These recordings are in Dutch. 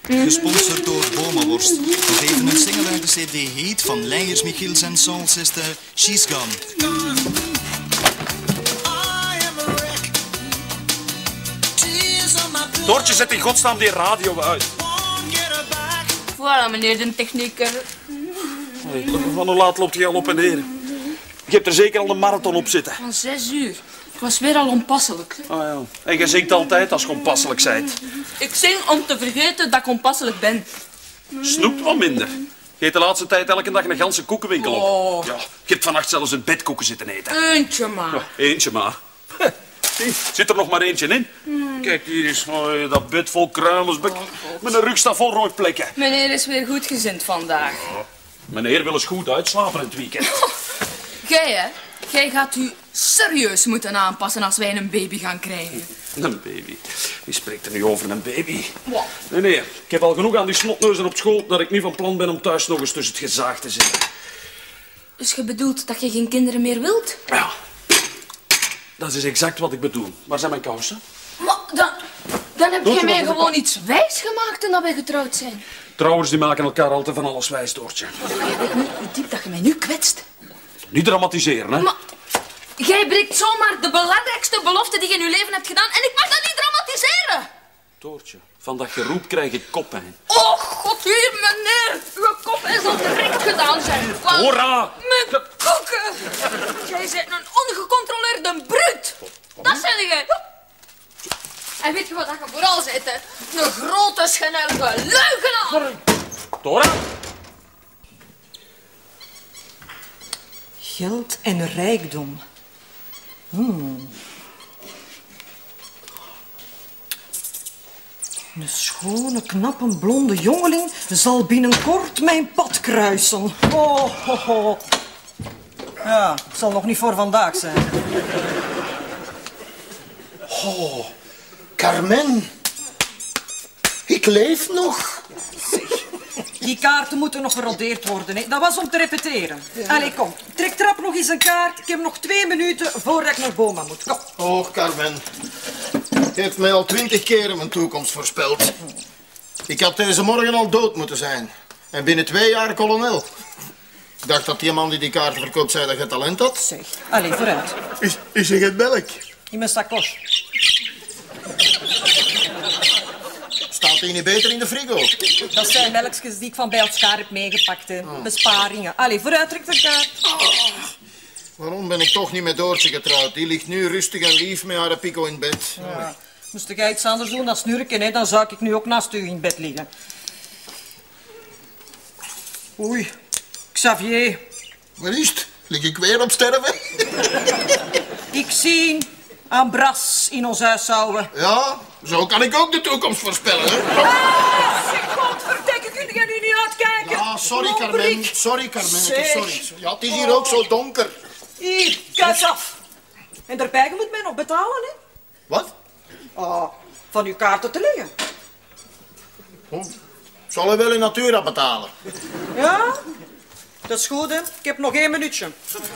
Gesponsord door Bomaworst. Nog even een single uit de CD Heat van Leijers, Michiels en Soul Sister, She's Gone. Doortje, zet in godsnaam die radio uit. Voilà, meneer de technieker. Van hoe laat loopt hij al op en neer? Je hebt er zeker al een marathon op zitten. Van 6 uur. Ik was weer al onpasselijk. Oh ja. En je zingt altijd als je onpasselijk bent. Ik zing om te vergeten dat ik onpasselijk ben. Snoept wat minder. Je eet de laatste tijd elke dag een ganse koekenwinkel op. Oh. Ja, je hebt vannacht zelfs een bedkoeken zitten eten. Eentje maar. Ja, eentje maar. Zit er nog maar eentje in? Kijk, hier is dat bed vol kruimels. Met een rugstaf vol rooiplekken. Meneer is weer goed gezind vandaag. Meneer wil eens goed uitslapen in het weekend. Jij, hè? Jij gaat u serieus moeten aanpassen als wij een baby gaan krijgen. Een baby? Wie spreekt er nu over een baby? Wat? Nee, ik heb al genoeg aan die snotneuzen op school dat ik niet van plan ben om thuis nog eens tussen het gezaag te zitten. Dus je bedoelt dat je geen kinderen meer wilt? Ja, dat is exact wat ik bedoel. Waar zijn mijn kousen? Maar dan heb je mij gewoon iets wijs gemaakt en dat wij getrouwd zijn. Trouwens, die maken elkaar altijd van alles wijs, Doortje. Je weet niet hoe diep dat je mij nu kwetst. Niet dramatiseren, hè? Maar jij breekt zomaar de belangrijkste belofte die je in je leven hebt gedaan en ik mag dat niet dramatiseren. Doortje, van dat geroep krijg ik koppijn. Oh, god, hier, meneer. Uw kop is al direct gedaan, zeg. Hoera! Mijn koeken. Jij bent een ongecontroleerde bruut. Dat zeg jij. En weet je wat je vooral bent, hè? Een grote, schenellige leugenaar. Dora? Geld en rijkdom. Een schone, knappe, blonde jongeling zal binnenkort mijn pad kruisen. Oh. Ja, het zal nog niet voor vandaag zijn. Oh, Carmen. Ik leef nog. Die kaarten moeten nog gerodeerd worden. Hè. Dat was om te repeteren. Ja. Allee, kom. Trek trap nog eens een kaart. Ik heb nog 2 minuten voordat ik naar Boma moet. Kom. Oh, Carmen. Je hebt mij al 20 keren mijn toekomst voorspeld. Ik had deze morgen al dood moeten zijn. En binnen 2 jaar kolonel. Ik dacht dat die man die kaarten verkoopt zei dat je talent had. Zeg, allee, vooruit. Is er geen melk? In mijn sakos. Staat die niet beter in de frigo? Dat zijn melkjes die ik van bij elkaar heb meegepakt. Hè. Besparingen. Allee, vooruit, trek de kaart. Waarom ben ik toch niet met Doortje getrouwd? Die ligt nu rustig en lief met haar pico in bed. Ja. Moest jij iets anders doen dan snurken, hè, dan zou ik nu ook naast u in bed liggen. Oei, Xavier. Wat is het? Lig ik weer op sterven? Ik zie aan bras in ons huis houden. Ja, zo kan ik ook de toekomst voorspellen, hè? Zeg, godverdikke, kun jij nu niet uitkijken? Ja, sorry, Carmen. Sorry, Carmen. Zeg. Sorry. Ja, het is hier ook zo donker. Hier, kijk af. En daarbij, je moet mij nog betalen, hè? Wat? Van uw kaarten te liggen. Oh, zal hij wel in natura betalen? Ja? Dat is goed, hè? Ik heb nog 1 minuutje.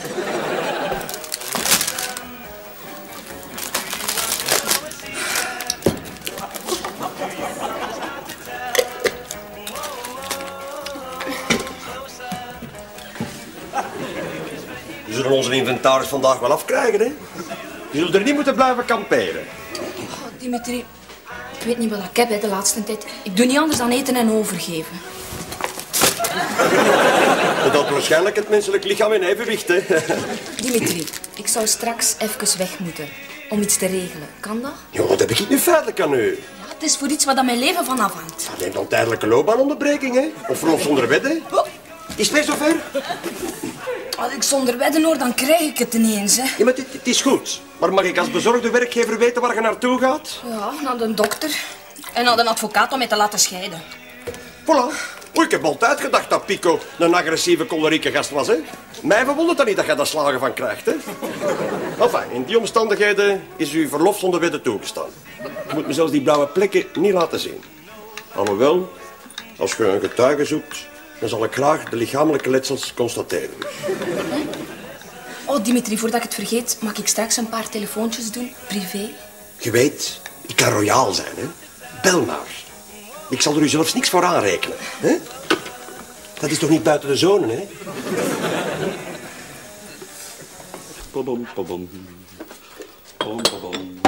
We zullen onze inventaris vandaag wel afkrijgen, hè? Je zult er niet moeten blijven kamperen. Oh, Dimitri, ik weet niet wat ik heb hè, de laatste tijd. Ik doe niet anders dan eten en overgeven. Dat waarschijnlijk het menselijk lichaam in evenwicht, hè? Dimitri, ik zou straks even weg moeten om iets te regelen. Kan dat? Ja, wat heb ik nu feitelijk aan u? Ja, het is voor iets wat aan mijn leven van afhangt. Alleen dan tijdelijke loopbaanonderbreking, hè? Of verlof zonder wet, hè? Oh. Is het weer zover? Als ik zonder wedden hoor, dan krijg ik het ineens, hè. Ja, maar het is goed. Maar mag ik als bezorgde werkgever weten waar je naartoe gaat? Ja, naar de dokter. En naar de advocaat om mij te laten scheiden. Voilà. Oei, ik heb altijd gedacht dat Pico een agressieve, cholerieke gast was, hè? Mij verwondert dat niet dat je daar slagen van krijgt, hè? Enfin, in die omstandigheden is uw verlof zonder wetten toegestaan. Je moet me zelfs die blauwe plekken niet laten zien. Alhoewel, als je een getuige zoekt, dan zal ik graag de lichamelijke letsels constateren. Oh, Dimitri, voordat ik het vergeet, mag ik straks een paar telefoontjes doen, privé? Je weet, ik kan royaal zijn, hè? Bel maar. Ik zal er u zelfs niks voor aanrekenen. Hè? Dat is toch niet buiten de zone, hè? Pabam, pabam. Pabam, pabam.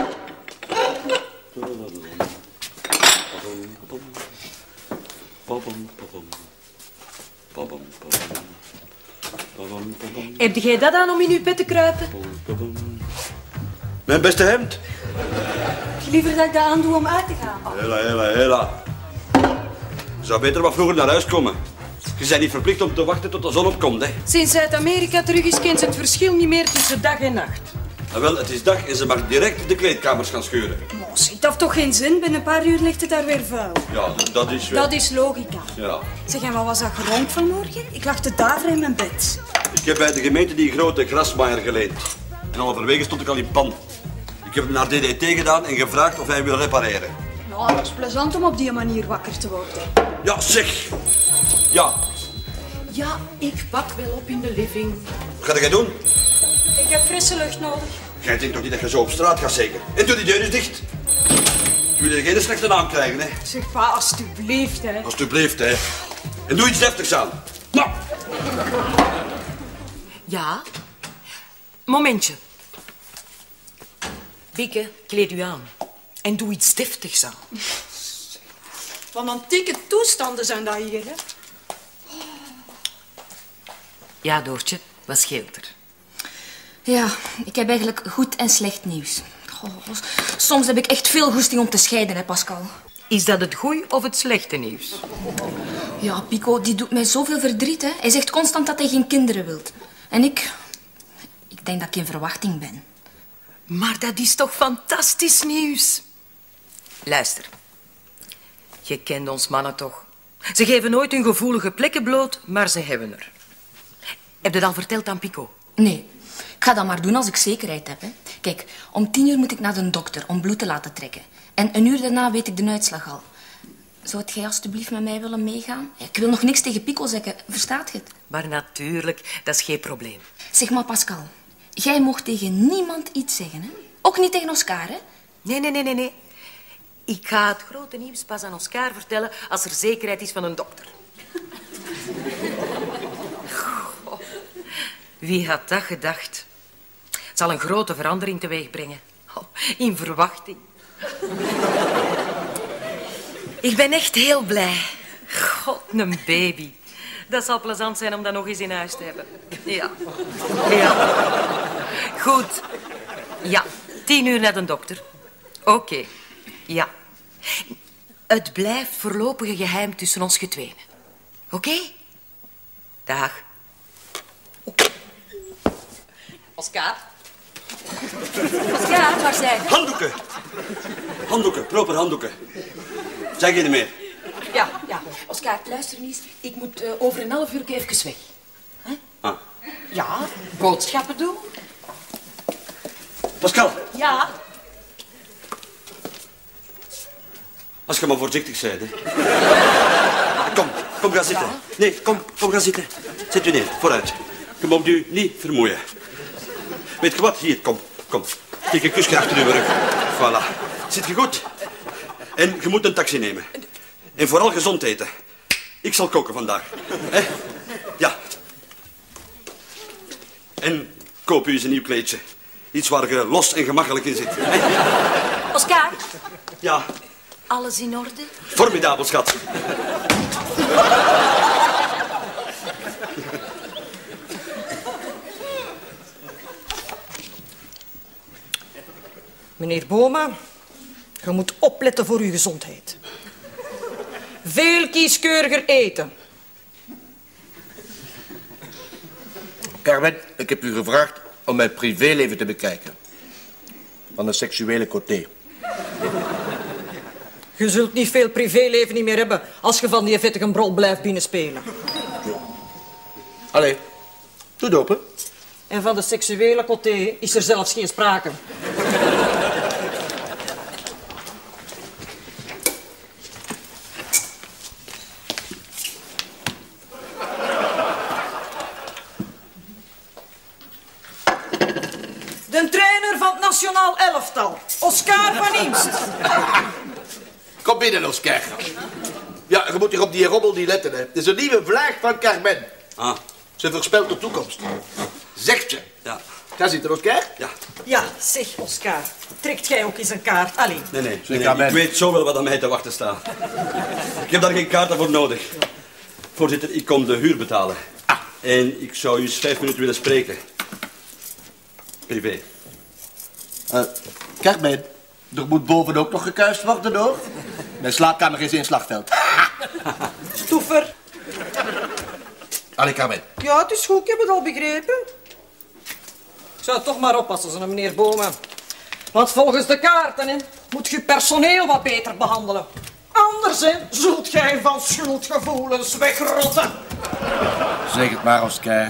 Pabam, pabam. Pabam, pabam. Pabam, pabam. Heb jij dat aan om in uw bed te kruipen? Mijn beste hemd. Liever dat ik dat aandoe om uit te gaan. Hela. Je zou beter wat vroeger naar huis komen. Je bent niet verplicht om te wachten tot de zon opkomt, hè. Sinds Zuid-Amerika terug is, kent ze het verschil niet meer tussen dag en nacht. Nou, wel, het is dag en ze mag direct de kleedkamers gaan scheuren. Mos, dat heeft toch geen zin? Binnen een paar uur ligt het daar weer vuil. Ja, dat is wel... Dat is logica. Ja. Zeg, en wat was dat geronk vanmorgen? Ik lag te daveren in mijn bed. Ik heb bij de gemeente die grote grasmaaier geleend. En halverwege stond ik al in pan. Ik heb hem naar DDT gedaan en gevraagd of hij wil repareren. Nou, dat is plezant om op die manier wakker te worden. Ja, zeg. Ja. Ja, ik pak wel op in de living. Wat ga jij doen? Ik heb frisse lucht nodig. Jij denkt toch niet dat je zo op straat gaat zeker? En doe die deur eens dicht. Je wil er geen slechte naam krijgen, hè? Zeg, pa, alstublieft, hè. Alsjeblieft, hè. En doe iets deftigs aan. Nou. Ja? Momentje. Bieke, kleed u aan. En doe iets deftigs aan. Wat antieke toestanden zijn dat hier, hè. Ja, Doortje, wat scheelt er? Ja, ik heb eigenlijk goed en slecht nieuws. Goh, soms heb ik echt veel goesting om te scheiden, hè, Pascal. Is dat het goeie of het slechte nieuws? Ja, Pico, die doet mij zoveel verdriet, hè. Hij zegt constant dat hij geen kinderen wilt. En ik denk dat ik in verwachting ben. Maar dat is toch fantastisch nieuws? Luister. Je kent ons mannen toch. Ze geven nooit hun gevoelige plekken bloot, maar ze hebben er. Heb je dat al verteld aan Pico? Nee, ik ga dat maar doen als ik zekerheid heb, hè. Kijk, om 10 uur moet ik naar de dokter om bloed te laten trekken. En een uur daarna weet ik de uitslag al. Zou jij alstublieft met mij willen meegaan? Ik wil nog niks tegen Pico zeggen, verstaat je het? Maar natuurlijk, dat is geen probleem. Zeg maar, Pascal, jij mocht tegen niemand iets zeggen, hè? Ook niet tegen Oscar, hè? Nee. Ik ga het grote nieuws pas aan Oscar vertellen als er zekerheid is van een dokter. Goh, wie had dat gedacht? Het zal een grote verandering teweeg brengen. Oh, in verwachting. Ik ben echt heel blij. God, een baby. Dat zal plezant zijn om dat nog eens in huis te hebben. Ja. Goed. Ja, 10 uur naar de dokter. Oké. Ja. Het blijft voorlopig een geheim tussen ons getweeën. Oké? Dag. Oscar? Oscar, waar zijn we? Handdoeken, proper handdoeken. Zeg je niet meer? Ja. Oscar, luister eens. Ik moet over een half uur even weg. Huh? Ah. Ja, boodschappen doen. Pascal, Ja. als je maar voorzichtig bent, hè. Kom, ga zitten. Nee, kom, ga zitten. Zet u neer, vooruit. Je moet u niet vermoeien. Weet je wat? Hier, kom. Steek een kusje achter uw rug. Voilà. Zit je goed? En je moet een taxi nemen. En vooral gezond eten. Ik zal koken vandaag. Hè? Ja. En koop u eens een nieuw kleedje. Iets waar je los en gemakkelijk in zit. Hè? Oscar, Ja, alles in orde? formidabel, schat. Meneer Boma, je moet opletten voor uw gezondheid. Veel kieskeuriger eten. Carmen, ik heb u gevraagd om mijn privéleven te bekijken. Van de seksuele côté. Je zult niet veel privéleven niet meer hebben als je van die vettige brol blijft binnenspelen. Allee, doe het open. En van de seksuele côté is er zelfs geen sprake. De trainer van het nationaal elftal, Oscar van Imst. Kom binnen, Oscar. je moet hier op die rommel niet letten, hè. Het is een nieuwe vlaag van Carmen. Ah, Ze voorspelt de toekomst. Zegt ze. ja. Ga zitten, Oscar. Ja. Ja, zeg, Oscar. Trekt jij ook eens een kaart? Allee. Nee. Ik weet zo wel wat aan mij te wachten staat. Ik heb daar geen kaarten voor nodig. Voorzitter, ik kom de huur betalen. En ik zou u eens 5 minuten willen spreken. Privé. Carmen, er moet boven ook nog gekuist worden, hoor. Mijn slaapkamer is in slagveld. Stoever. Allee, Carmen. Ja, het is goed, ik heb het al begrepen. Ik zou toch maar oppassen, meneer Boma. Want volgens de kaarten hè, moet je personeel wat beter behandelen. Anders hè, zult jij van schuldgevoelens wegrotten. Zeg het maar, Oscar.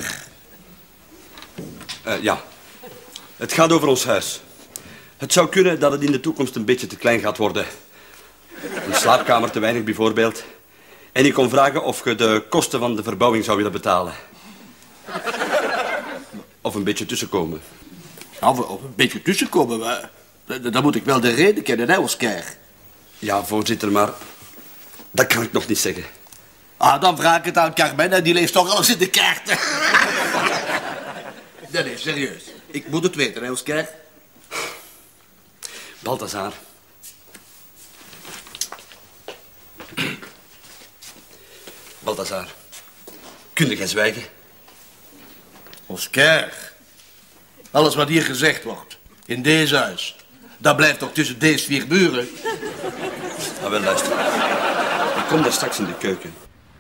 Ja. Het gaat over ons huis. Het zou kunnen dat het in de toekomst een beetje te klein gaat worden. Een slaapkamer te weinig bijvoorbeeld. En ik kon vragen of je de kosten van de verbouwing zou willen betalen. Of een beetje tussenkomen. Nou, of een beetje tussenkomen, maar dan moet ik wel de reden kennen, hè, Oscar? Ja, voorzitter, maar dat kan ik nog niet zeggen. Ah, dan vraag ik het aan Carmen en die leest toch alles in de kaarten. Nee, serieus. Ik moet het weten, hè, Oscar? Balthazar. Balthazar, kun jij zwijgen? Oscar, alles wat hier gezegd wordt, in deze huis, dat blijft toch tussen deze 4 muren? Nou, wel, luister. Ik kom daar straks in de keuken.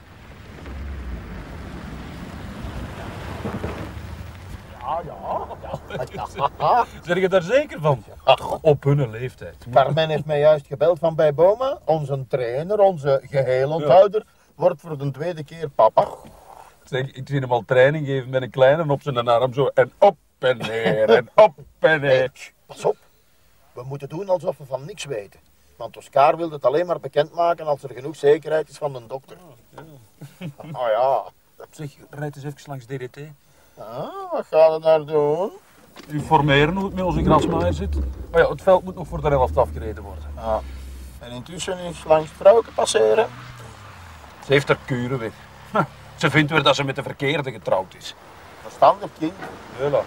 Ben je daar zeker van? Op hun leeftijd. Carmen heeft mij juist gebeld van bij Boma. Onze trainer, onze geheelonthouder, wordt voor de 2e keer papa. Zeg, ik zie hem al training geven met een kleine op zijn arm zo. En op en neer, en op en neer. Pas op. We moeten doen alsof we van niks weten. Want Oscar wil het alleen maar bekendmaken als er genoeg zekerheid is van de dokter. Oh ja. Zeg, rijd eens even langs DDT. Ah, wat gaat het daar doen? Informeren hoe het met onze grasmaaier zit. Maar ja, het veld moet nog voor de helft afgereden worden. Ah. En intussen is langs Vrouwke passeren. Ze heeft haar kuren weg. Ze vindt weer dat ze met de verkeerde getrouwd is. Verstandig kind. Hela.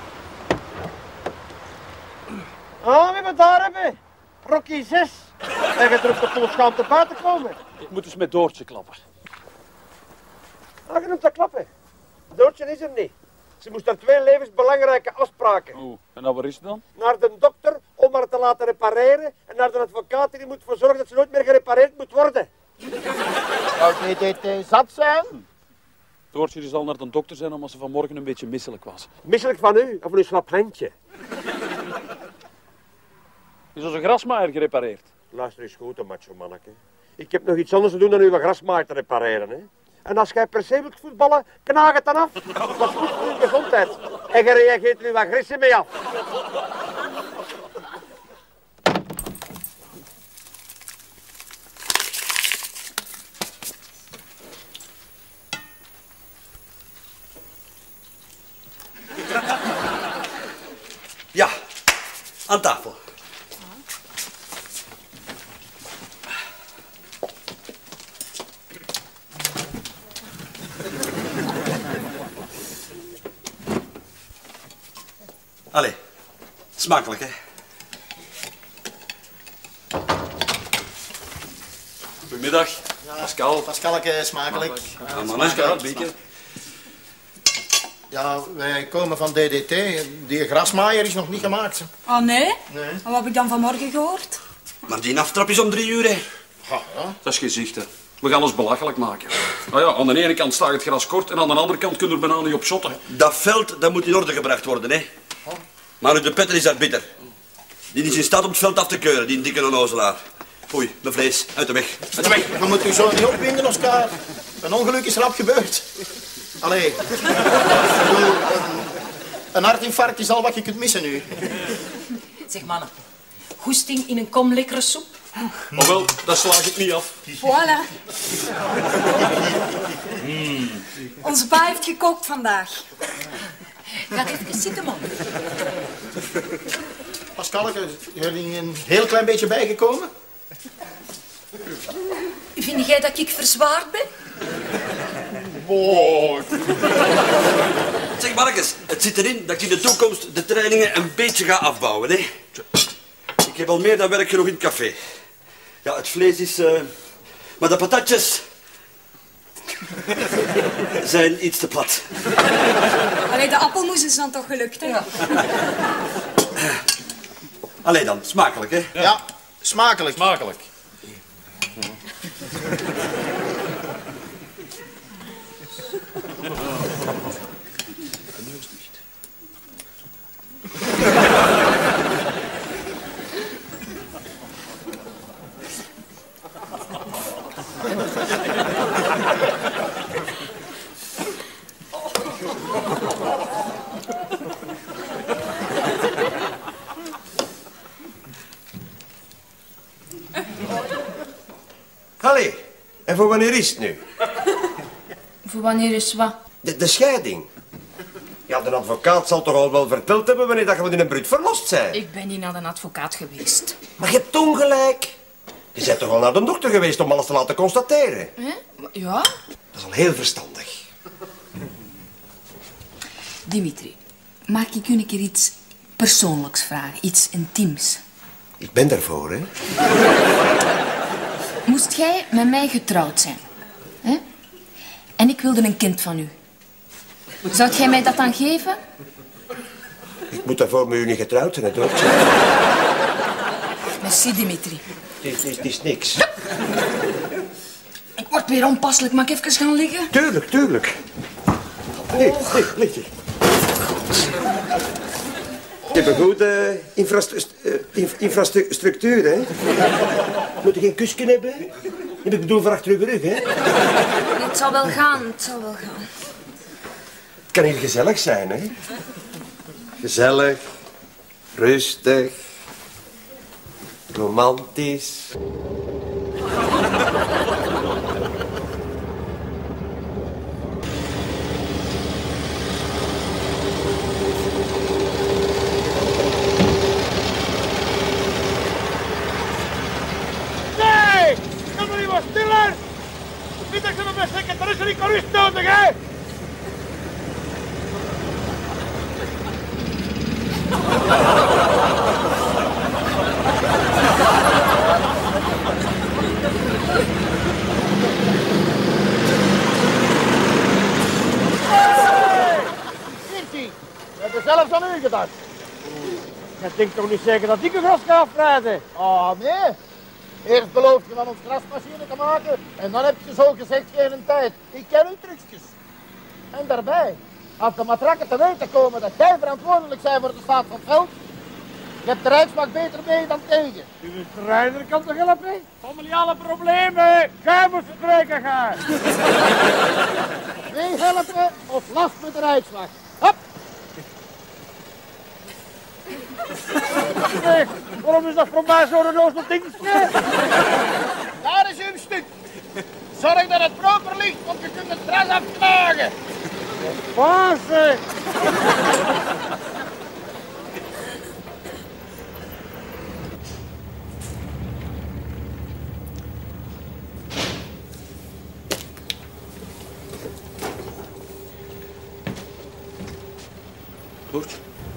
Ah, wie we daar hebben? Rocky 6. En je durft er vol schaam te buiten komen. Ik moet eens met Doortje klappen. Ah, je noemt dat klappen. Doortje is er niet. Ze moest er 2 levensbelangrijke afspraken. Oeh, en nou waar is het dan? Naar de dokter om haar te laten repareren en naar de advocaat die moet ervoor zorgen dat ze nooit meer gerepareerd moet worden. Zou DDT zat zijn? Doortje zal naar de dokter zijn omdat ze vanmorgen een beetje misselijk was. Misselijk van u of van uw slap handje? Is onze grasmaaier gerepareerd? Luister eens goed, macho manneke. Ik heb nog iets anders te doen dan uw grasmaaier te repareren, hè. En als jij per se wilt voetballen, knaag het dan af. Dat is goed voor uw gezondheid. En je reageert er uw agressie mee af. Ja, aan tafel. Allee, smakelijk, hè? Goedemiddag. Pascal. Pascalke, smakelijk. Ja, Manneska, Bieke. Ja, wij komen van DDT. Die grasmaaier is nog niet gemaakt. Oh nee? Nee. En wat heb ik dan vanmorgen gehoord? Maar die aftrap is om 3 uur, hè? Ja, ja. Dat is gezicht, hè. We gaan ons belachelijk maken. Nou ja, aan de ene kant staat het gras kort en aan de andere kant kunnen we bijna niet op shotten. Dat veld, dat moet in orde gebracht worden, hè? Maar de Petter is daar bitter. Die is in staat om het veld af te keuren, die dikke onnozelaar. Oei, mijn vlees, uit de weg. Uit de weg. Je moet u zo niet opwinden, Oscar. Een ongeluk is rap gebeurd. Allee. Een hartinfarct is al wat je kunt missen nu. Zeg, mannen. Goesting in een kom lekkere soep? Maar wel, dat slaag ik niet af. Voilà. Onze pa heeft gekookt vandaag. Ga even zitten, man. Pascalke, is er een heel klein beetje bijgekomen? Vind jij dat ik verzwaard ben? Mooi. Zeg, mannetjes, het zit erin dat ik in de toekomst de trainingen een beetje ga afbouwen, hè. Ik heb al meer dan werk genoeg in het café. Ja, het vlees is... Maar de patatjes... zijn iets te plat. Allee, de appelmoes is dan toch gelukt, hè? Ja. Allee dan, smakelijk, hè? Ja, smakelijk. Smakelijk. Allee, en voor wanneer is het nu? Voor wanneer is wat? De scheiding. Ja, de advocaat zal toch al wel verteld hebben wanneer dat je in een bruut verlost bent. Ik ben niet naar een advocaat geweest. Maar je hebt ongelijk. Je bent toch al naar de dokter geweest om alles te laten constateren? Hè? Ja? Dat is al heel verstandig. Dimitri, mag ik u een keer iets persoonlijks vragen? Iets intiems? Ik ben daarvoor, hè. Moest jij met mij getrouwd zijn? Hè? En ik wilde een kind van u. Zou jij mij dat dan geven? Ik moet daarvoor met u niet getrouwd zijn, hè, doortje. Merci, Dimitri. Het is niks. Ik word weer onpasselijk. Mag ik even gaan liggen? Tuurlijk, tuurlijk. Nee, lig je. Je hebt een goede infrastructuur, hè. Moet je geen kusje hebben? Ik bedoel voor achter uw rug, hè. Het zal wel gaan, het zal wel gaan. Het kan hier gezellig zijn, hè. Gezellig, rustig, romantisch. Stiller! Niet dat je nog best zeker, er is er niet rust nodig, hè? Kirti, we hebben zelfs aan u gedacht. Je denkt toch niet zeker dat ik een gras ga afrijden? Ah, nee. Eerst beloof je van ons grasmachine te maken en dan heb je zo gezegd geen tijd. Ik ken uw trucjes. En daarbij, als de matrakken te weten komen dat jij verantwoordelijk bent voor de staat van het veld, je hebt de Rijksmacht beter mee dan tegen. De strijder kan toch helpen? Familiale problemen, jij moet spreken gaan. Mee helpen of last met de Rijksmacht. Hop! Zeg, waarom is dat voor mij zo'n onnozel dingetje? Daar is uw stuk. Zorg dat het proper ligt, want je kunt het gras afknagen. Fase! Goed.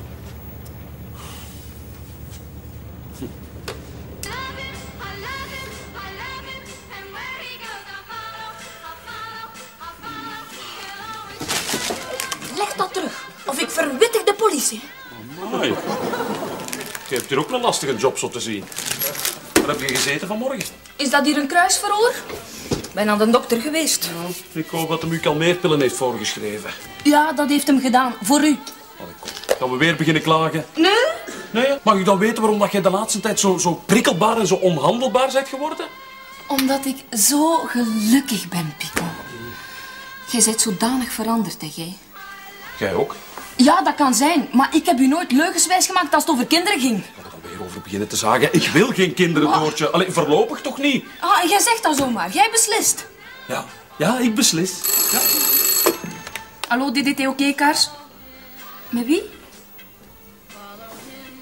Leg dat terug, of ik verwittig de politie. Amai. Je hebt hier ook een lastige job zo te zien. Waar heb je gezeten vanmorgen? Is dat hier een kruisverhoor? Ik ben aan de dokter geweest. Ja, ik hoop dat hij u kalmeerpillen heeft voorgeschreven. Ja, dat heeft hem gedaan. Voor u. Allee, kom. Gaan we weer beginnen klagen? Nee? Nee? Mag ik dan weten waarom dat jij de laatste tijd zo prikkelbaar en zo onhandelbaar bent geworden? Omdat ik zo gelukkig ben, Pico. Jij bent zodanig veranderd, hè, jij? Jij ook? Ja, dat kan zijn. Maar ik heb u nooit leugenswijs gemaakt als het over kinderen ging. Ik ga er alweer over beginnen te zagen. Ik wil geen kinderen, Doortje. Allee, voorlopig toch niet? Ah, jij zegt dat zomaar. Jij beslist. Ja, ik beslis. Ja. Hallo, DDT oké-kaars? Met wie?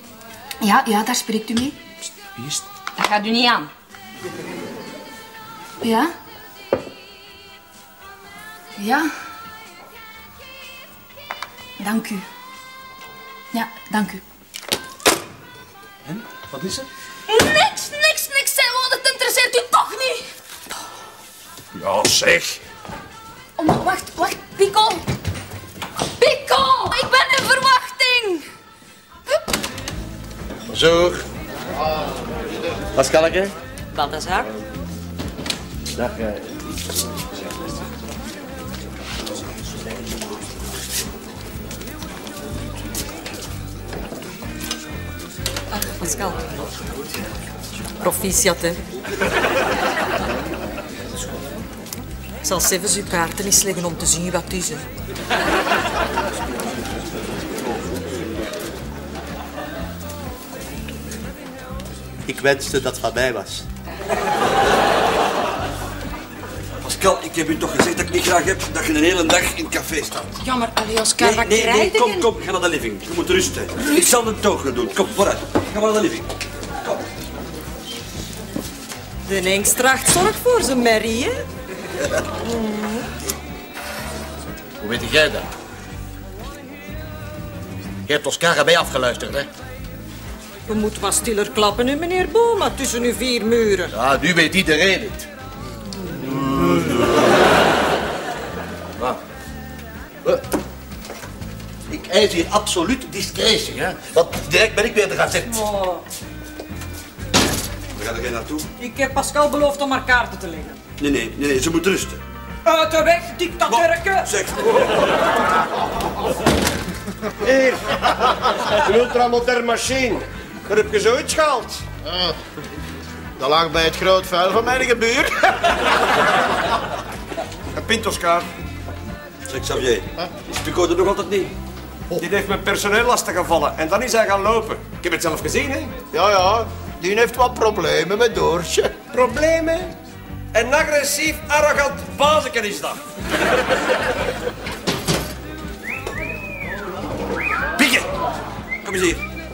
Ja, daar spreekt u mee. Wie is het? Dat gaat u niet aan. Ja? Ja? Dank u. Ja, dank u. En? Wat is er? Niks. Want het interesseert u toch niet. Ja, zeg. Oh, maar wacht. Pico, ik ben in verwachting. Bonjour. Pascalke. Balthazar. Dag. Pascal. Proficiat, hè. Ik zal zelfs uw kaarten eens leggen om te zien wat het is, hè. Ik wenste dat het van mij was. Pascal, ik heb u toch gezegd dat ik niet graag heb dat je een hele dag in het café staat. Ja, maar allee, Oscar, wat Nee, krijg je? kom, ga naar de living. Je moet rusten. Ik zal de togen doen. Kom, vooruit. Ga maar naar de living. Kom. De Engstracht zorgt voor zijn merrie, hè? Hoe weet jij dat? Je hebt Oscar aan mij afgeluisterd, hè? Je moet wat stiller klappen, hè, meneer Boma, tussen uw 4 muren. Ja, nu weet iedereen het. Ik eis hier absoluut discretie, hè? Want direct ben ik weer de gazet. Oh, Waar ga jij naartoe? ik heb Pascal beloofd om haar kaarten te leggen. Nee, ze moet rusten. Uit de weg, dictaturke! Zeg. Hier. Een ultramoderne machine. Daar heb je zoiets gehaald. Dat lag bij het groot vuil van mijn buur. Een pint, Oscar. Zeg, Xavier. Is Pico er nog altijd niet? Die heeft met personeel lastig gevallen en dan is hij gaan lopen. Ik heb het zelf gezien, hè. Ja, die heeft wat problemen met Doortje. Problemen? Een agressief, arrogant bazeken is dat. Pieke! Kom eens hier.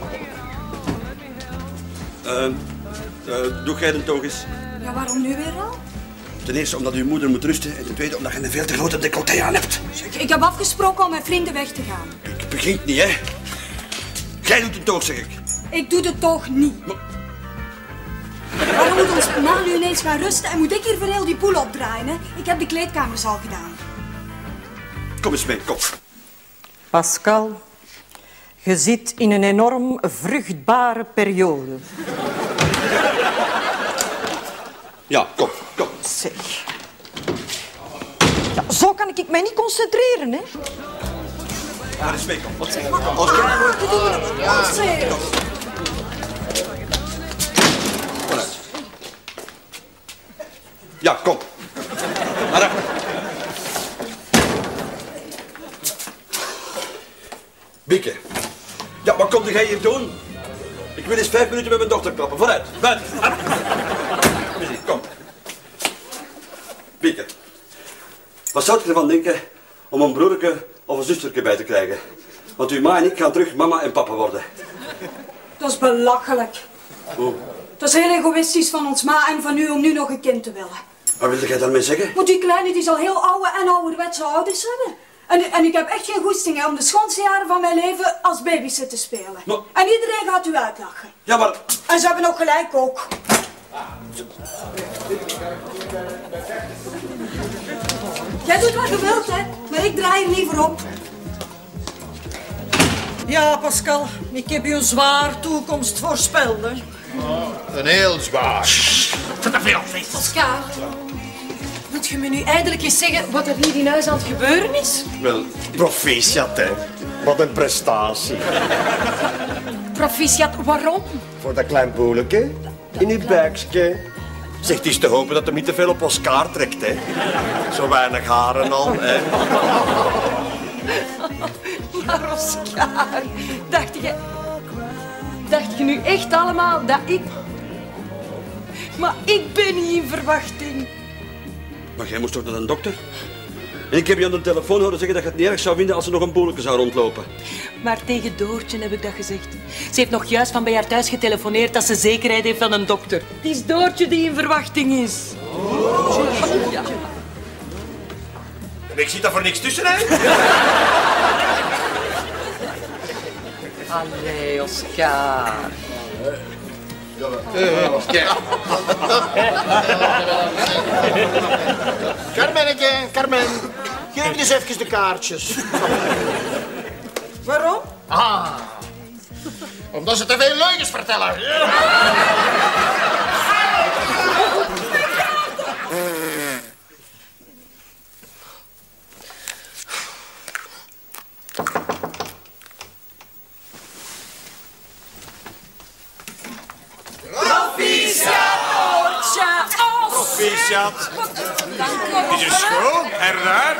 Doe jij de toog eens. Ja, waarom nu weer al? Ten eerste omdat uw moeder moet rusten en ten tweede omdat je een veel te grote decolleté aan hebt. Ik heb afgesproken om met vrienden weg te gaan. Ik begint niet, hè. Jij doet de toog, zeg ik. Ik doe het toch niet. Waarom moet ons ma nu ineens gaan rusten en moet ik hier voor heel die poel opdraaien? Hè? Ik heb de kleedkamers al gedaan. Kom eens mee, kom. Pascal, je zit in een enorm vruchtbare periode. Ja, kom. Zeg. Ja, zo kan ik mij niet concentreren, hè? Ga eens mee, kom. Oscar, je doet het onzin. Vooruit. Ja, kom. Maar Bieke. Ja, wat kom jij hier doen? Ik wil eens 5 minuten met mijn dochter klappen. Vooruit. Buiten. Kom. Bieke. Wat zou je ervan denken om een broertje of een zustertje bij te krijgen? Want uw ma en ik gaan terug mama en papa worden. Dat is belachelijk. Hoe? Dat is heel egoïstisch van ons ma en van u om nu nog een kind te willen. Wat wilde jij daarmee zeggen? Want die kleine die zal heel oude en ouderwetse ouders hebben. En ik heb echt geen goesting hè, om de schoonste jaren van mijn leven als babysitter te spelen. Maar... En iedereen gaat u uitlachen. Ja, maar... En ze hebben ook gelijk ook. Jij doet wat je wilt, hè. Maar ik draai er liever op. Ja, Pascal, ik heb je een zwaar toekomst voorspeld, hè. Een heel zwaar. Oscar, wilt je me nu eindelijk eens zeggen wat er hier in huis aan het gebeuren is? Wel, proficiat, hè. Wat een prestatie. Proficiat, waarom? Voor dat klein boeleke in uw buikje. Zegt, het is te hopen dat hem niet te veel op Oscar trekt, hè. Zo weinig haren al, hè. Maar Oscar, dacht je nu echt allemaal dat ik... Maar ik ben niet in verwachting. Maar jij moest toch naar een dokter? En ik heb je aan de telefoon horen zeggen dat je het niet erg zou vinden als er nog een boeleke zou rondlopen. Maar tegen Doortje heb ik dat gezegd. Ze heeft nog juist van bij haar thuis getelefoneerd dat ze zekerheid heeft van een dokter. Het is Doortje die in verwachting is. En ik zie daar voor niks tussen, hè? Allee, Oscar. Oscar. Carmenneke, Carmen. Geef eens even de kaartjes. Waarom? Omdat ze te veel leugens vertellen. Proficiat. Is je schoon en raar?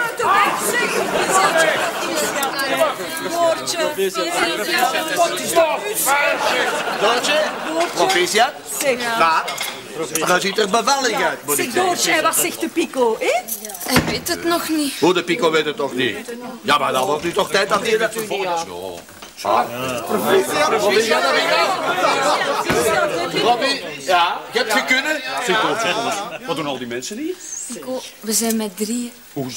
Doortje? Proficiat? Zeg. Maar, dat ziet er bevallig uit, moet ik Zeg, zeggen. Doortje, en wat zegt de Pico, hè? Hij weet het nog niet. Hoe, de Pico weet het toch niet? Ja, maar dan wordt nu toch tijd dat hij dat vervolgt. Robbie, ja, je hebt gekunnen. Zeg, wat doen al die mensen hier? Pico, we zijn met 3. Hoe...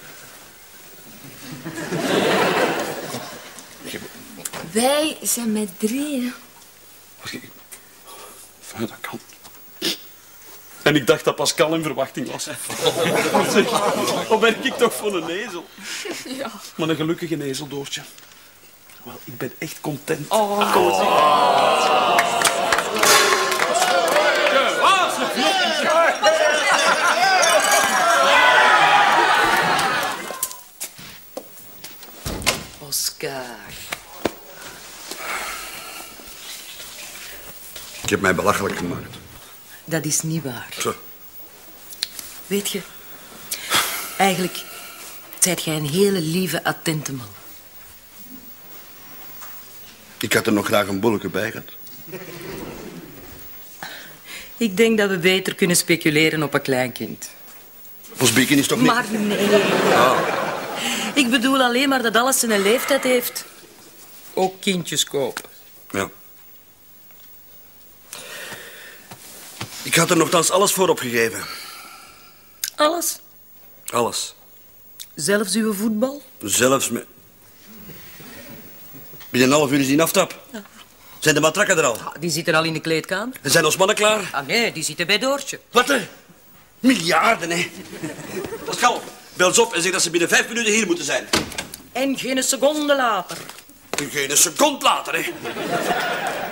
Wij zijn met 3. Dat kan. En ik dacht dat Pascal in verwachting was. Wat ben ik toch voor een ezel? Ja. Maar een gelukkige ezel, Doortje. Wel, ik ben echt content. Oscar. Ik heb mij belachelijk gemaakt. Dat is niet waar. Zo. Weet je, eigenlijk zijt jij een hele lieve, attente man. Ik had er nog graag een bolleke bij gehad. Ik denk dat we beter kunnen speculeren op een kleinkind. Ons bieken is toch niet... Maar nee. Ik bedoel alleen maar dat alles zijn leeftijd heeft. Ook kindjes kopen. Ja. Ik had er nogthans alles voor opgegeven. Alles. Alles. Zelfs uw voetbal? Zelfs met... Binnen een half uur is die een aftap. Ja. Zijn de matrakken er al? Die zitten al in de kleedkamer. En zijn ons mannen klaar? Ah nee, die zitten bij Doortje. Wat hè? Miljarden, hè? Pascal, bel ze op en zeg dat ze binnen 5 minuten hier moeten zijn. En geen seconde later. Geen seconde later, hè?